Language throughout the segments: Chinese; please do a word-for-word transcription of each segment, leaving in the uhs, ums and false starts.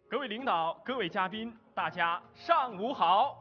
各位领导、各位嘉宾，大家上午好！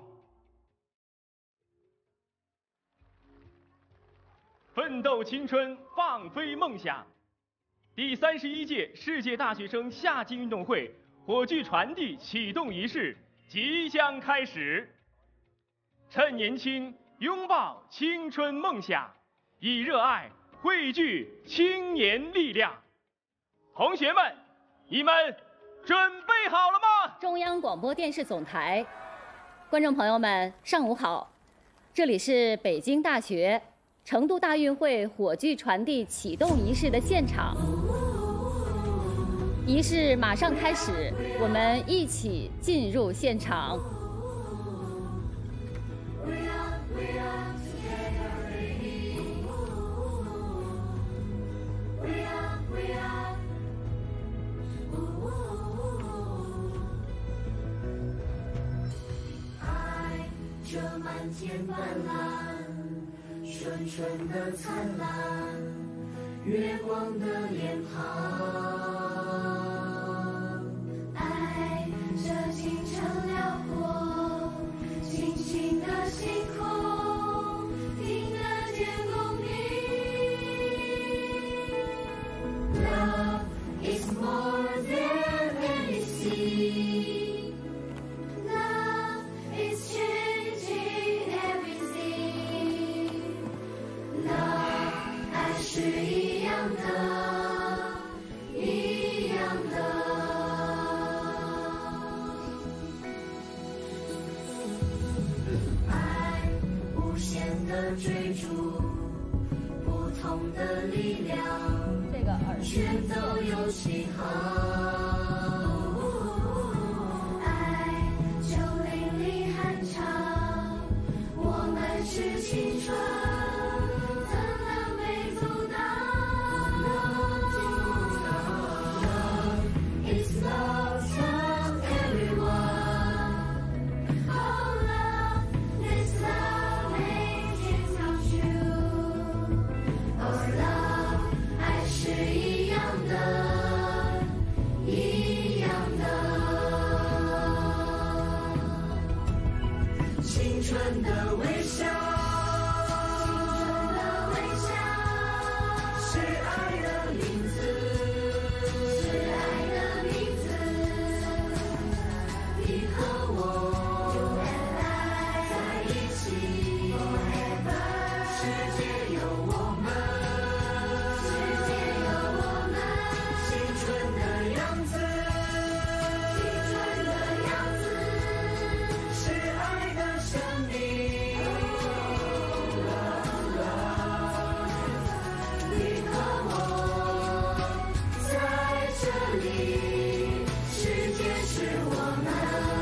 奋斗青春，放飞梦想。第三十一届世界大学生夏季运动会火炬传递启动仪式即将开始。趁年轻，拥抱青春梦想，以热爱汇聚青年力量。同学们，你们准备好了吗？ 中央广播电视总台，观众朋友们，上午好！这里是北京大学成都大运会火炬传递启动仪式的现场。仪式马上开始，我们一起进入现场。 这漫天斑斓，纯纯的灿烂，月光的脸庞。爱这清澈辽阔，清新的星空，听得见共鸣。Love is more than any sea. Love is changing everything. Love 爱是一样的，一样的。爱无限的追逐，不同的力量， 这个耳全都有信号。爱就淋漓酣畅，我们是青春，怎能被阻挡 ？Love is love to everyone. Oh love, this love makes dreams come true. Oh love, 爱是一样的，一样的。青春的微笑，青春的微笑，是爱的名字，是爱的名字。你和我在一起 ，forever。世界有我们，世界有我们，青春的样子，青春的样子，是爱的生命。你和我在这里，世界是我们。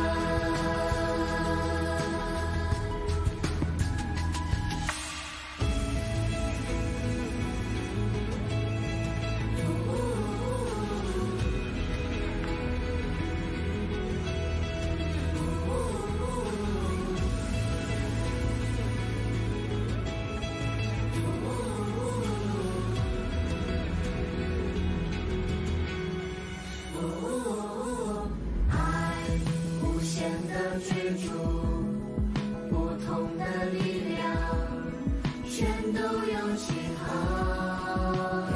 爱无限的追逐，不同的力量，全都有信号。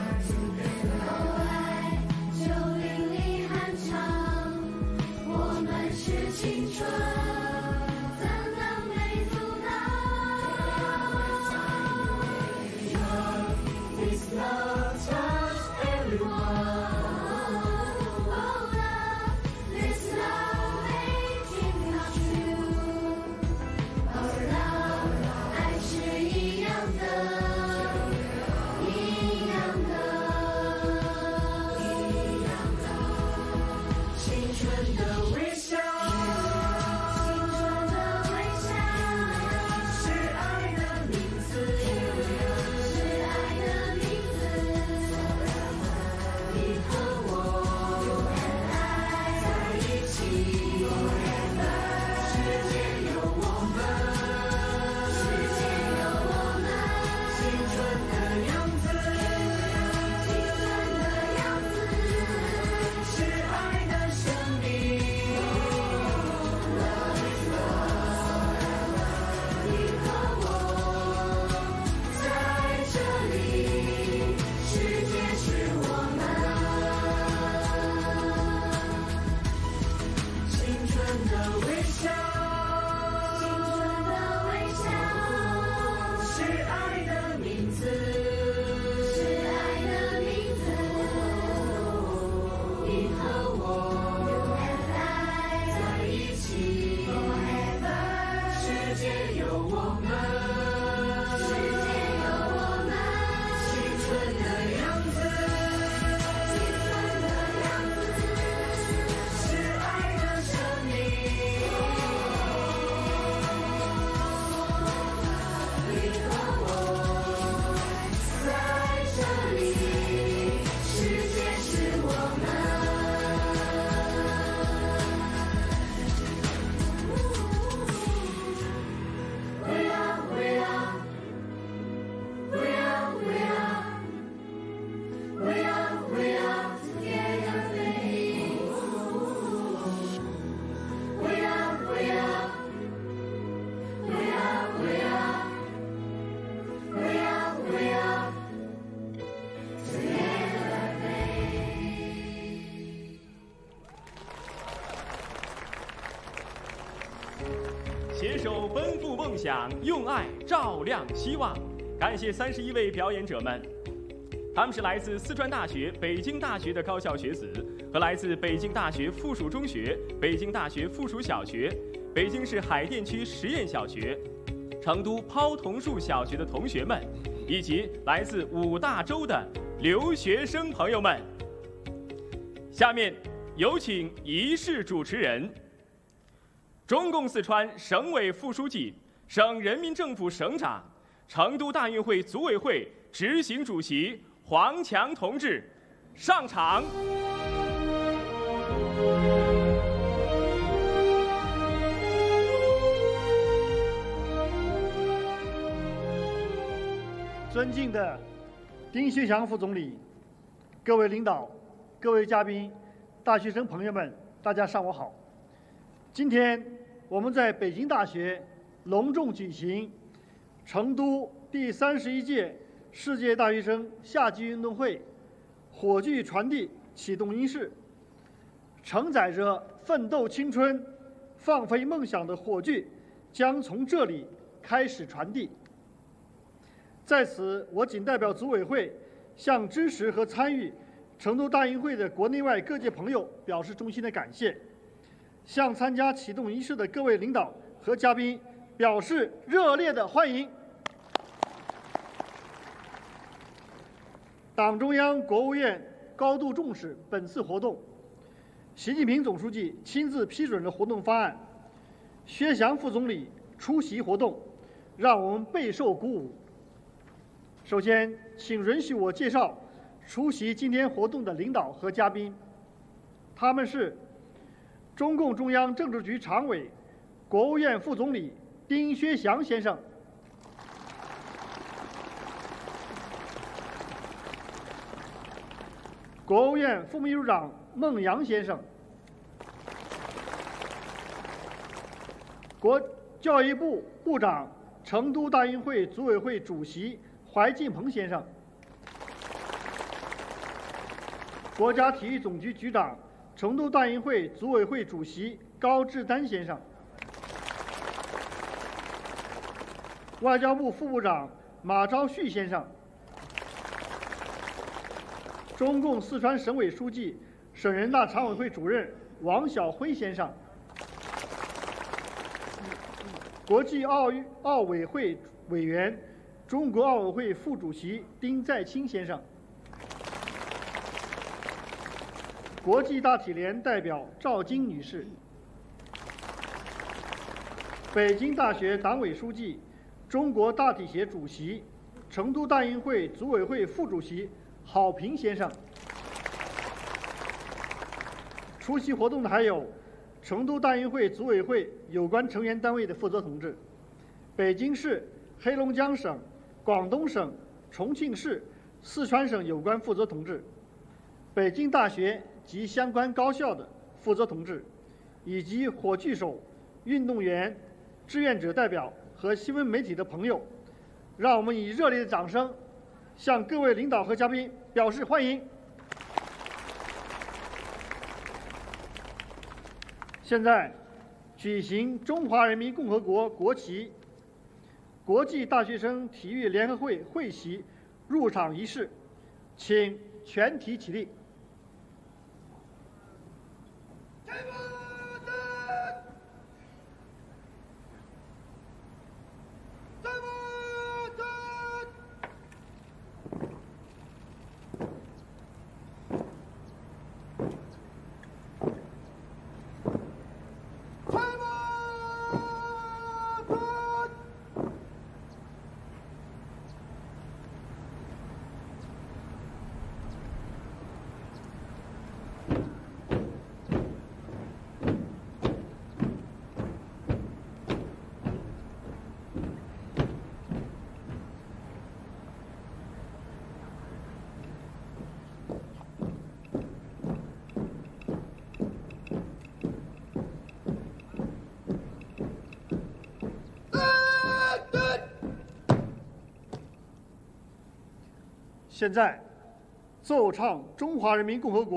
爱就淋漓酣畅，我们是青春，怎能被阻挡 ？Love is love, touch everyone. Oh love, this love makes dreams come true. Oh love, 爱是一样的。 携手奔赴梦想，用爱照亮希望。感谢三十一位表演者们，他们是来自四川大学、北京大学的高校学子，和来自北京大学附属中学、北京大学附属小学、北京市海淀区实验小学、成都抛桐树小学的同学们，以及来自五大洲的留学生朋友们。下面有请仪式主持人，中共四川省委副书记、省人民政府省长、成都大运会组委会执行主席黄强同志上场。 尊敬的丁薛祥副总理，各位领导、各位嘉宾、大学生朋友们，大家上午好。今天我们在北京大学隆重举行成都第三十一届世界大学生夏季运动会火炬传递启动仪式，承载着奋斗青春、放飞梦想的火炬将从这里开始传递。在此，我谨代表组委会向支持和参与成都大运会的国内外各界朋友表示衷心的感谢，向参加启动仪式的各位领导和嘉宾表示热烈的欢迎。党中央、国务院高度重视本次活动，习近平总书记亲自批准了活动方案，薛祥副总理出席活动，让我们备受鼓舞。首先，请允许我介绍出席今天活动的领导和嘉宾，他们是中共中央政治局常委、国务院副总理丁薛祥先生，国务院副秘书长孟阳先生，国教育部部长、成都大运会组委会主席怀进鹏先生，国家体育总局局长、成都大运会组委会主席高志丹先生，外交部副部长马朝旭先生，中共四川省委书记、省人大常委会主任王晓辉先生，国际奥运奥委会委员、中国奥委会副主席丁在清先生，国际大体联代表赵晶女士，北京大学党委书记、中国大体协主席、成都大运会组委会副主席郝平先生。出席活动的还有成都大运会组委会有关成员单位的负责同志，北京市、黑龙江省、广东省、重庆市、四川省有关负责同志，北京大学及相关高校的负责同志，以及火炬手、运动员、志愿者代表和新闻媒体的朋友，让我们以热烈的掌声向各位领导和嘉宾表示欢迎。现在举行中华人民共和国国旗国际大学生体育联合会会旗入场仪式，请全体起立。现在奏唱中华人民共和国国歌。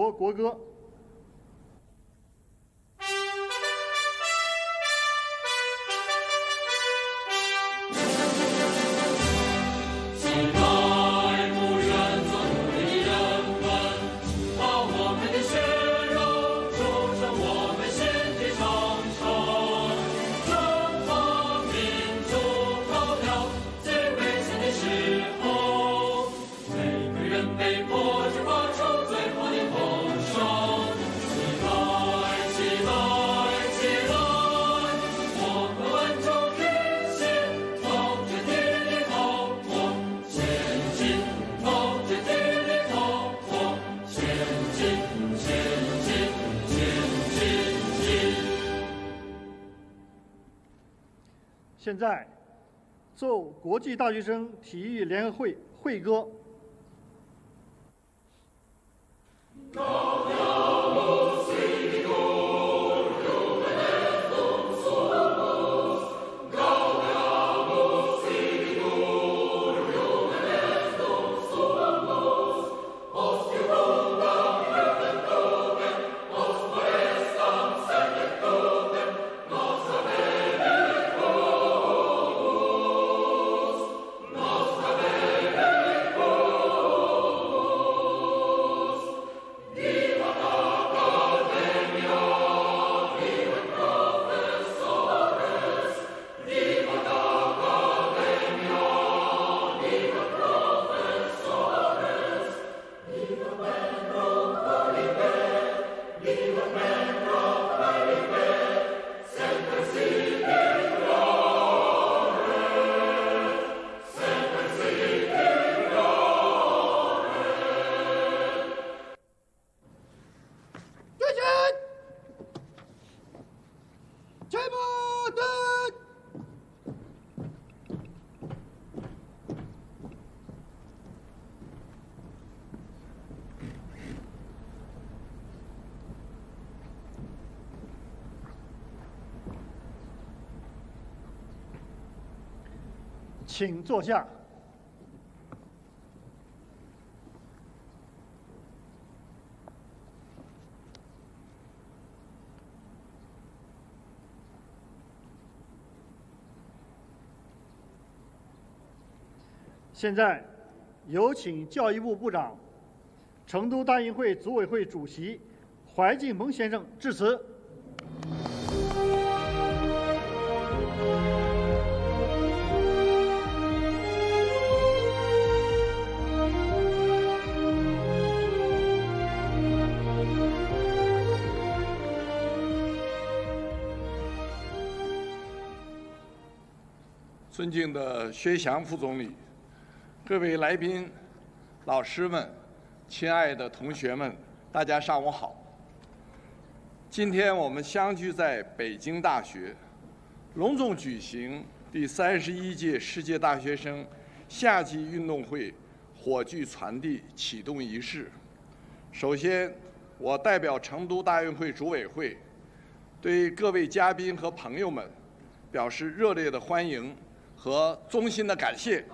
现在，奏国际大学生体育联合会会歌。请坐下。现在，有请教育部部长、成都大运会组委会主席怀进鹏先生致辞。 尊敬的薛祥副总理，各位来宾、老师们、亲爱的同学们，大家上午好。今天我们相聚在北京大学，隆重举行第三十一届世界大学生夏季运动会火炬传递启动仪式。首先，我代表成都大运会组委会，对各位嘉宾和朋友们表示热烈的欢迎和衷心的感谢。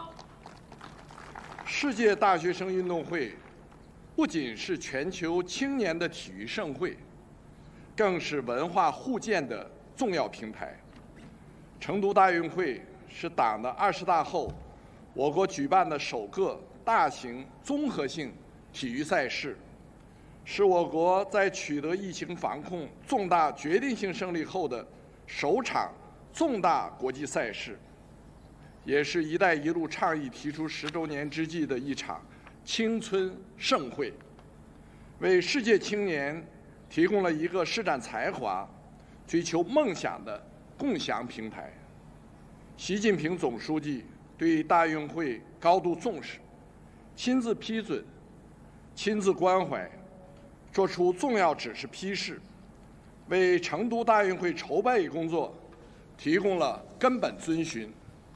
世界大学生运动会不仅是全球青年的体育盛会，更是文化互鉴的重要平台。成都大运会是党的二十大后我国举办的首个大型综合性体育赛事，是我国在取得疫情防控重大决定性胜利后的首场重大国际赛事，也是“一带一路”倡议提出十周年之际的一场青春盛会，为世界青年提供了一个施展才华、追求梦想的共享平台。习近平总书记对大运会高度重视，亲自批准、亲自关怀，作出重要指示批示，为成都大运会筹备工作提供了根本遵循。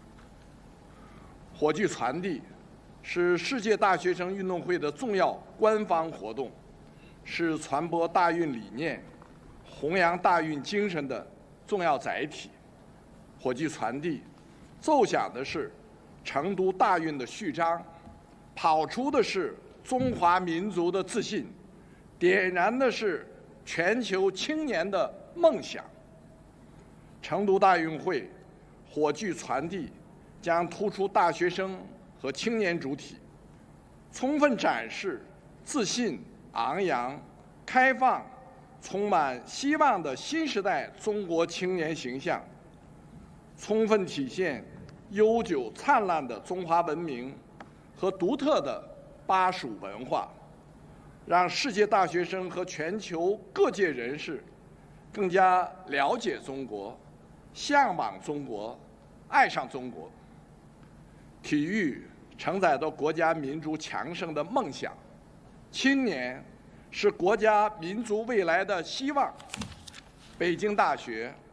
火炬传递是世界大学生运动会的重要官方活动，是传播大运理念、弘扬大运精神的重要载体。火炬传递奏响的是成都大运的序章，跑出的是中华民族的自信，点燃的是全球青年的梦想。成都大运会火炬传递将突出大学生和青年主体，充分展示自信、昂扬、开放、充满希望的新时代中国青年形象，充分体现悠久灿烂的中华文明和独特的巴蜀文化，让世界大学生和全球各界人士更加了解中国、向往中国、爱上中国。体育承载着国家民族强盛的梦想，青年是国家民族未来的希望。北京大学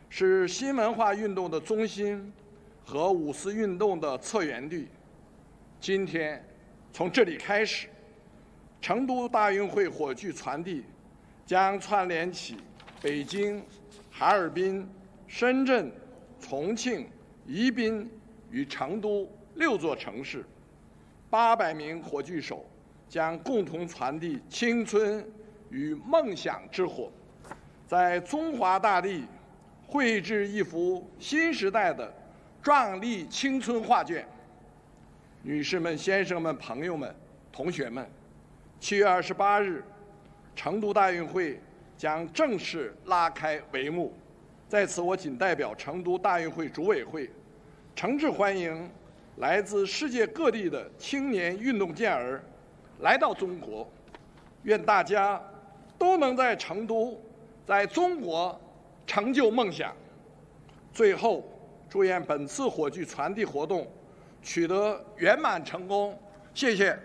是新文化运动的中心和五四运动的策源地。今天，从这里开始，成都大运会火炬传递将串联起北京、哈尔滨、深圳、重庆、宜宾与成都六座城市。八百名火炬手将共同传递青春与梦想之火，在中华大地绘制一幅新时代的壮丽青春画卷。女士们、先生们、朋友们、同学们，七月二十八日，成都大运会将正式拉开帷幕。在此，我谨代表成都大运会主委会，诚挚欢迎来自世界各地的青年运动健儿来到中国。愿大家都能在成都，在中国成就梦想。最后，祝愿本次火炬传递活动取得圆满成功。谢谢。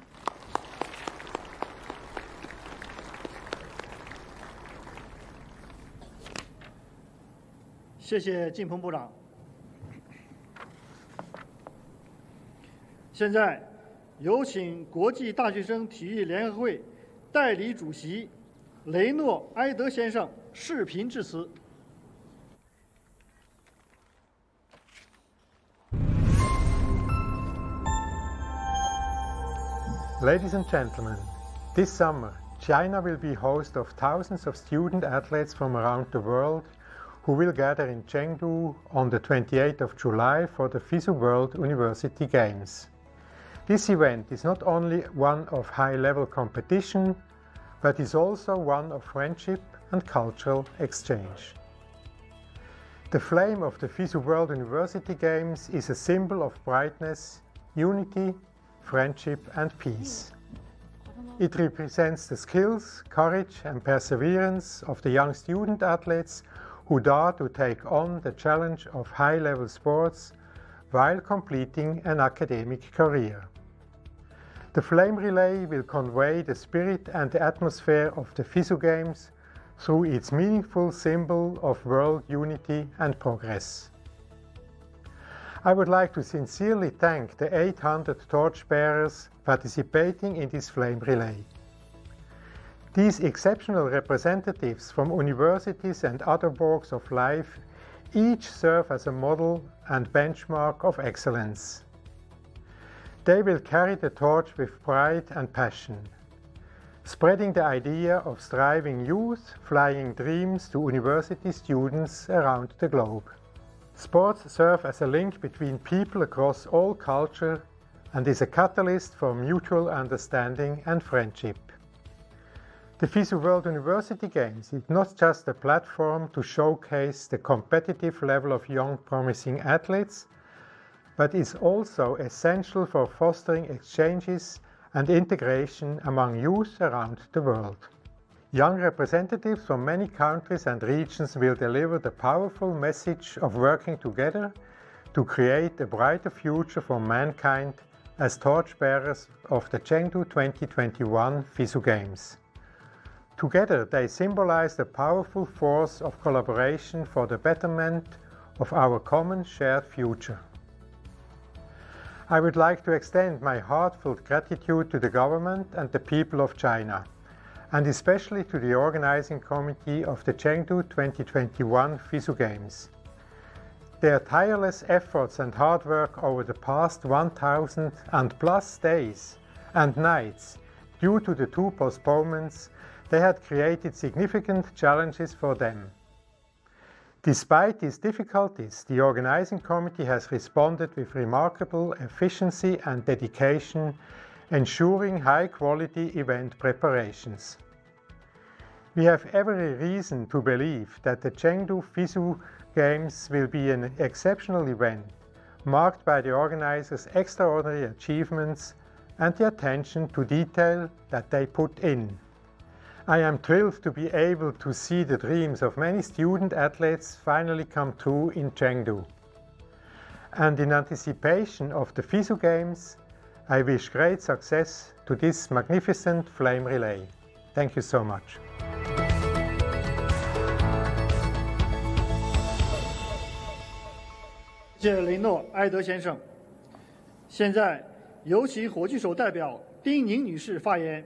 谢谢靳鹏部长。现在，有请国际大学生体育联合会代理主席雷诺埃德先生视频致辞。 Ladies and gentlemen, this summer, China will be host of thousands of student athletes from around the world who will gather in Chengdu on the twenty-eighth of July for the FISU World University Games. This event is not only one of high-level competition, but is also one of friendship and cultural exchange. The flame of the FISU World University Games is a symbol of brightness, unity, friendship and peace. It represents the skills, courage and perseverance of the young student athletes who dare to take on the challenge of high-level sports while completing an academic career. The flame relay will convey the spirit and the atmosphere of the FISU Games through its meaningful symbol of world unity and progress. I would like to sincerely thank the eight hundred torchbearers participating in this flame relay. These exceptional representatives from universities and other walks of life each serve as a model and benchmark of excellence. They will carry the torch with pride and passion, spreading the idea of striving youth, flying dreams to university students around the globe. Sports serve as a link between people across all culture and is a catalyst for mutual understanding and friendship. The FISU World University Games is not just a platform to showcase the competitive level of young promising athletes, but is also essential for fostering exchanges and integration among youth around the world. Young representatives from many countries and regions will deliver the powerful message of working together to create a brighter future for mankind as torchbearers of the Chengdu twenty twenty-one FISU Games. Together, they symbolize the powerful force of collaboration for the betterment of our common shared future. I would like to extend my heartfelt gratitude to the government and the people of China, and especially to the organizing committee of the Chengdu twenty twenty-one FISU Games. Their tireless efforts and hard work over the past one thousand and plus days and nights due to the two postponements, they had created significant challenges for them. Despite these difficulties, the organizing committee has responded with remarkable efficiency and dedication, ensuring high-quality event preparations. We have every reason to believe that the Chengdu FISU Games will be an exceptional event, marked by the organizers' extraordinary achievements and the attention to detail that they put in. I am thrilled to be able to see the dreams of many student athletes finally come true in Chengdu. And in anticipation of the FISU Games, I wish great success to this magnificent flame relay. Thank you so much. 谢雷诺埃德先生。现在有请火炬手代表丁宁女士发言。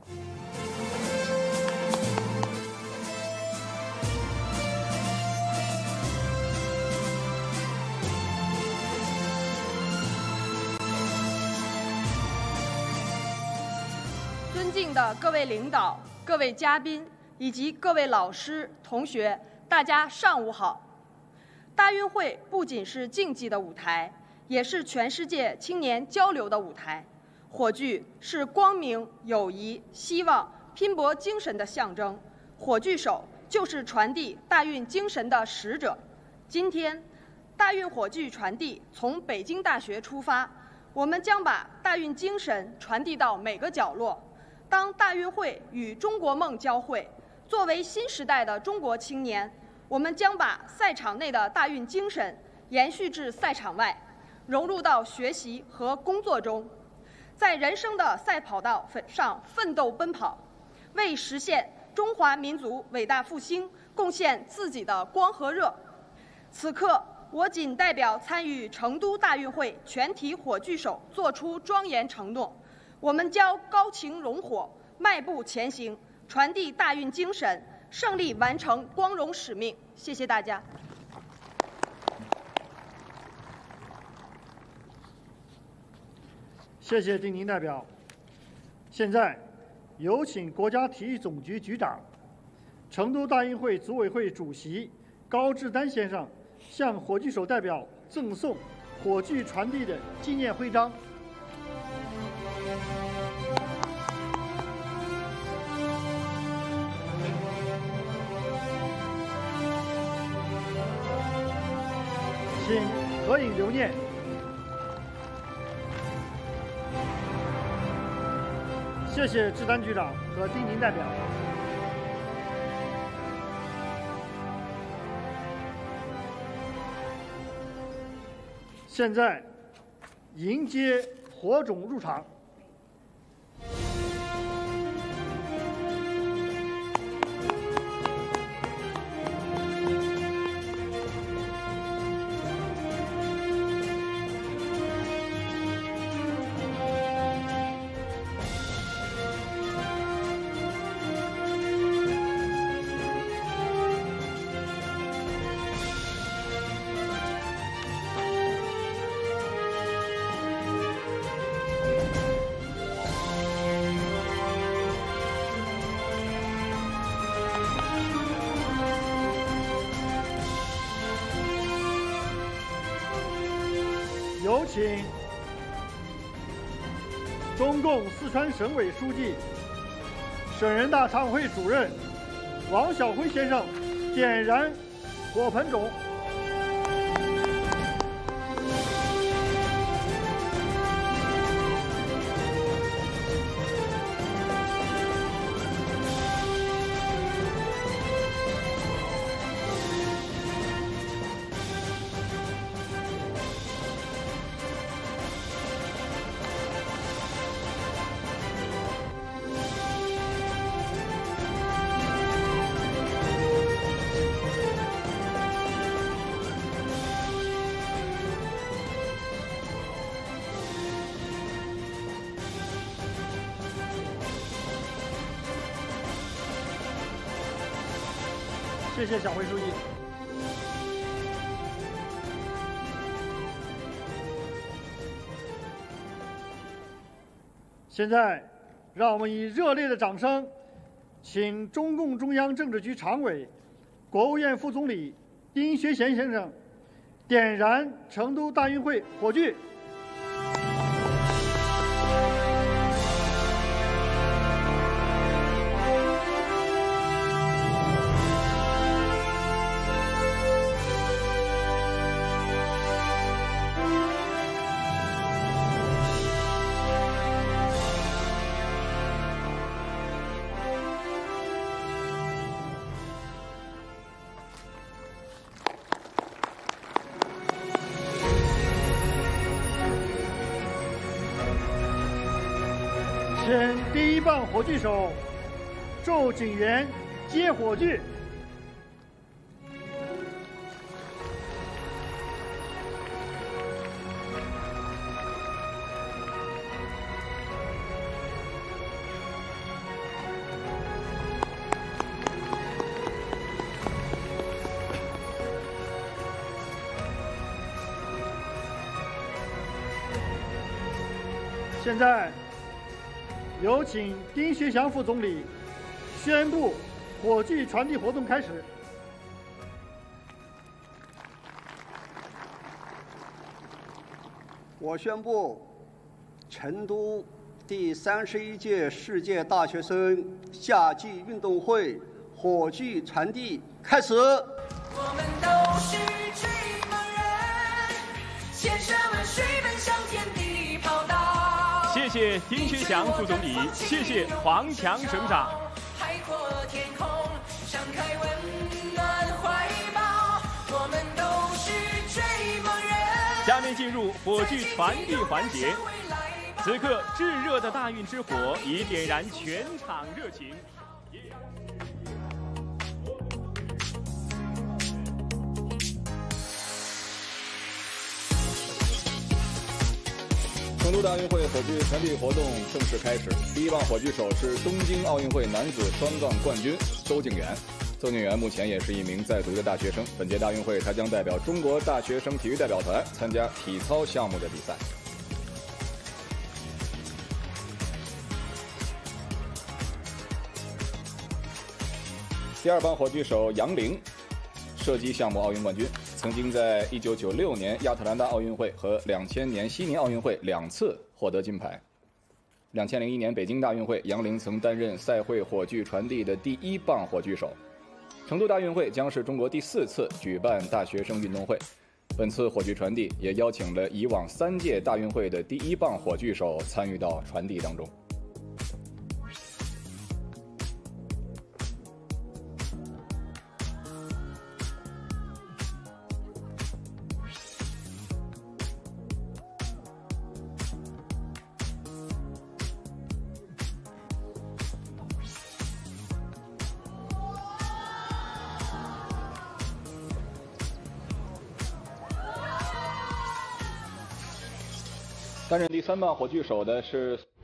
尊敬的各位领导、各位嘉宾以及各位老师、同学，大家上午好。大运会不仅是竞技的舞台，也是全世界青年交流的舞台。火炬是光明、友谊、希望、拼搏精神的象征，火炬手就是传递大运精神的使者。今天，大运火炬传递从北京大学出发，我们将把大运精神传递到每个角落。当大运会与中国梦交汇，作为新时代的中国青年，我们将把赛场内的大运精神延续至赛场外，融入到学习和工作中，在人生的赛跑道上奋斗奔跑，为实现中华民族伟大复兴贡献自己的光和热。此刻，我谨代表参与成都大运会全体火炬手作出庄严承诺，我们将高擎荣火，迈步前行，传递大运精神，胜利完成光荣使命。谢谢大家。 谢谢丁宁代表。现在有请国家体育总局局长、成都大运会组委会主席高志丹先生向火炬手代表赠送火炬传递的纪念徽章。请合影留念。谢谢志丹局长和丁宁代表。现在迎接火种入场。有请中共四川省委书记、省人大常委会主任王晓辉先生点燃火盆种。谢谢小辉书记。现在，让我们以热烈的掌声，请中共中央政治局常委、国务院副总理丁学贤先生点燃成都大运会火炬。请第一棒火炬手周景元接火炬。 现在，有请丁薛祥副总理宣布火炬传递活动开始。 我宣布，成都第三十一届世界大学生夏季运动会火炬传递开始。 我们都是追梦人，千山万水奔向天地跑道。 谢谢丁薛祥副总理，谢谢黄强省长。 海阔天空，张开温暖怀抱，我们都是追梦人。 下面进入火炬传递环节，此刻炙热的大运之火已点燃全场热情。 成都大运会火炬传递活动正式开始。第一棒火炬手是东京奥运会男子双杠冠军邹敬远。邹敬远目前也是一名在读的大学生。本届大运会，他将代表中国大学生体育代表团参加体操项目的比赛。第二棒火炬手杨凌，射击项目奥运冠军，曾经在一九九六年亚特兰大奥运会和两千年悉尼奥运会两次获得金牌。两千零一年北京大运会，杨凌曾担任赛会火炬传递的第一棒火炬手。成都大运会将是中国第四次举办大学生运动会，本次火炬传递也邀请了以往三届大运会的第一棒火炬手参与到传递当中。担任第三棒火炬手的是